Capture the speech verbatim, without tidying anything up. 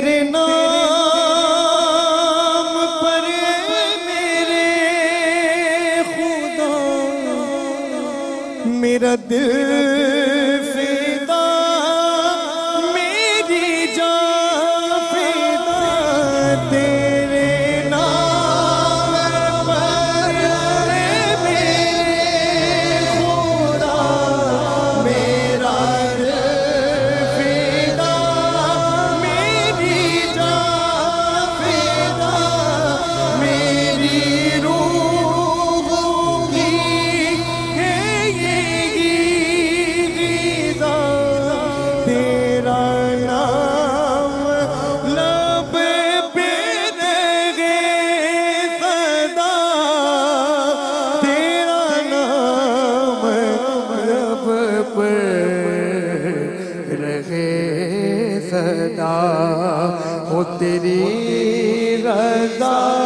تیرے نام پر میرے خدا میرا دل فدا میری جان فدا تیرے نام پر میرے خدا میرا دل فدا میری جان فدا میری روح کی ہے یہ غذا تیرا نام لب پہ رہے صدا تیرا نام لب پہ رہے صدا وہ تیری رضا